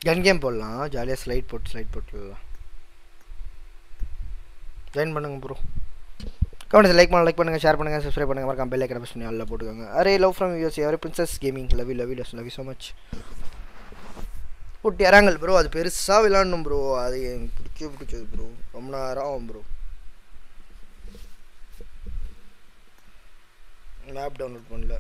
கன் game போடலாம் ஜாலியாக slide போட்டுலாம் ஜாயின் பண்ணுங்க ப்ரோ கமெண்ட்ஸ் லைக் பண்ணுங்க ஷேர் பண்ணுங்க சப்ஸ்கிரைப் பண்ணுங்க மறக்காம பெல் ஐக்கனை பிரஸ் பண்ணி ஆல்ல போட்டுக்கோங்க அரே லவ் ஃப்ரம் யூஎஸ் அரே princess gaming love you so much போட்டு இறங்கல் ப்ரோ அது பெருசாக விளாடணும் ப்ரோ அது எனக்கு பிடிச்சது ப்ரோ ரொம்ப நேரம் ஆகும் ப்ரோ மேப் டவுன்லோட் பண்ணல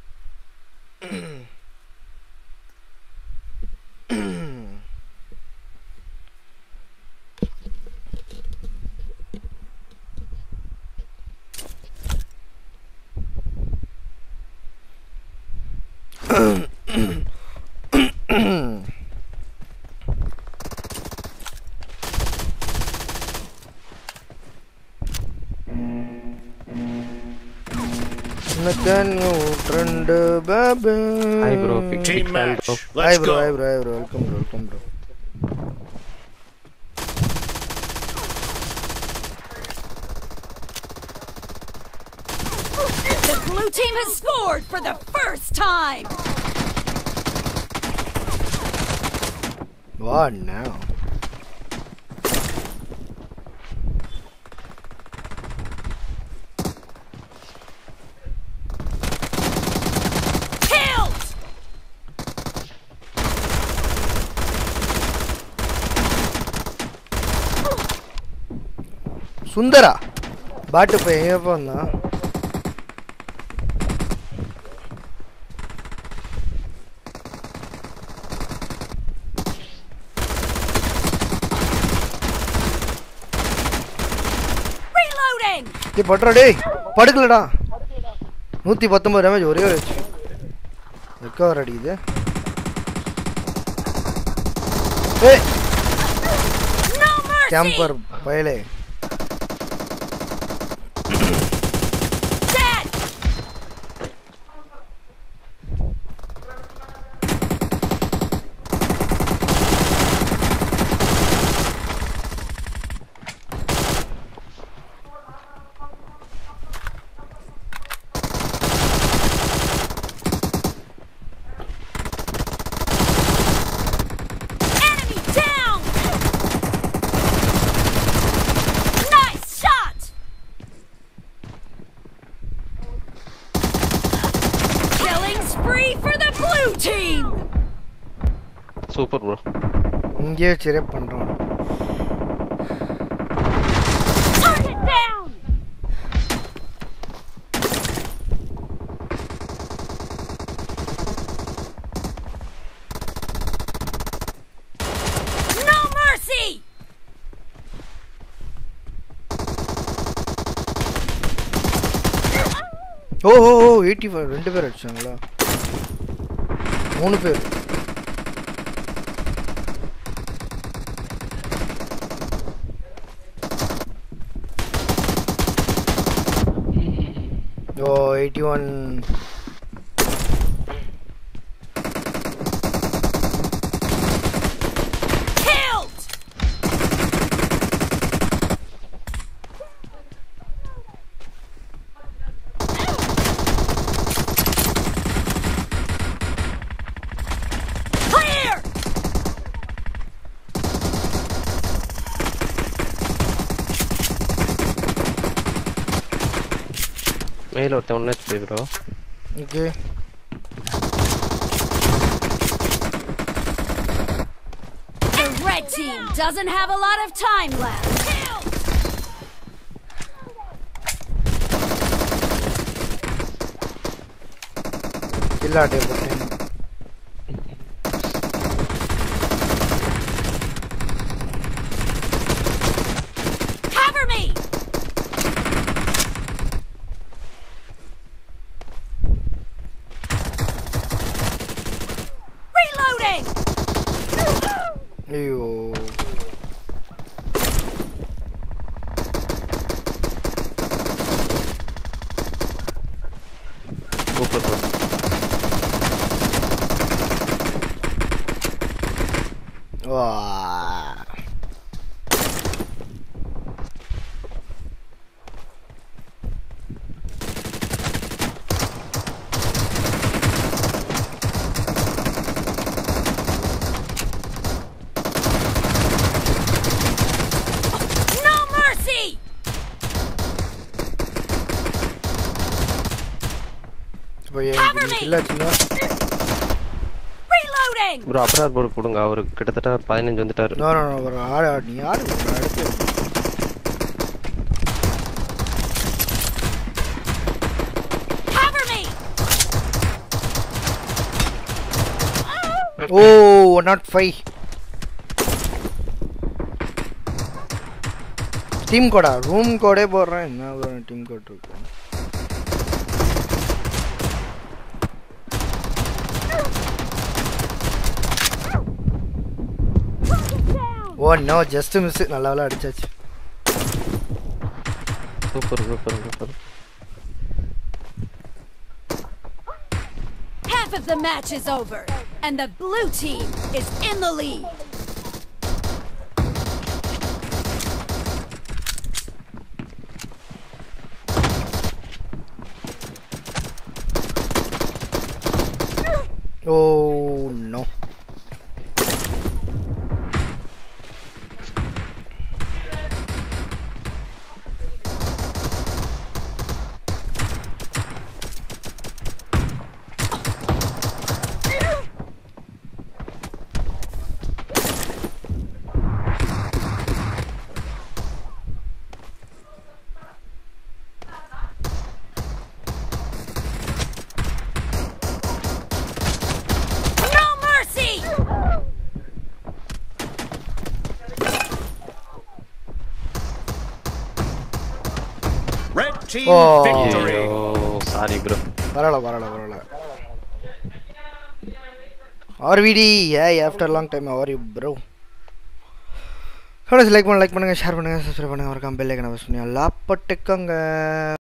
Can you trend baby? Hi bro, team match. Hi bro, welcome bro. The blue team has scored for the first time. What now? சுந்தரா பாட்டு போய் எங்கே போனா படுறா டேய் படுக்கலடா 119 டேமேஜ் ஒரே ஒரு ரெக்கவர் அடிக்குது ஏய் கேம்பர் பயலே Super bro. இங்கே சிரப் பண்றோம். Target down. No mercy. ஓ 85 ரெண்டு பேர் அடிச்சாங்களா? மூணு பேர். Oh, 81. Killed. Clear. மேல ஒருத்தன் ஒண்ணு வச்சு bro. Okay. The red team doesn't have a lot of time left. Killade button. Cover me. Reloading. Ayyo. Super bro. Wow. Reloading. Bro Abrar board கொடுங்க அவருக்கு கிட்டத்தட்ட 15 வந்துட்டாரு நோ நோ ப்ரோ நீ ஆடு அடுத்து Cover me. Oh, not 5. Team code room code போடுறேன் என்ன bro team code இருக்கு Oh no, just miss நல்லா நல்லா அடிச்சாச்சு super Half of the match is over and the blue team is in the lead. Oh no. Team Oh. victory. Oh, sorry bro. Varala. RVD, hey, after long time, how are you, bro? Like பண்ணுங்க, share பண்ணுங்க, subscribe பண்ணுங்க, மறக்காம bell icon press பண்ணுங்க. லாப்பட்டுக்கங்க.